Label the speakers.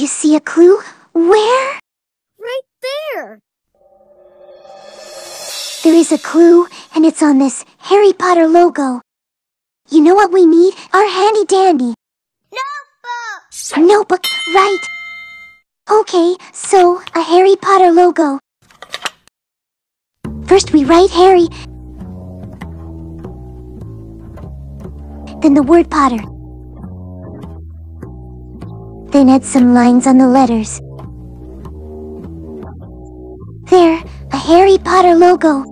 Speaker 1: You see a clue? Where?
Speaker 2: Right there.
Speaker 1: There is a clue, and it's on this Harry Potter logo. You know what we need? Our handy-dandy
Speaker 2: Notebook!
Speaker 1: notebook, right? Okay, so a Harry Potter logo. First we write Harry, then the word Potter. Then add some lines on the letters. There, a Harry Potter logo.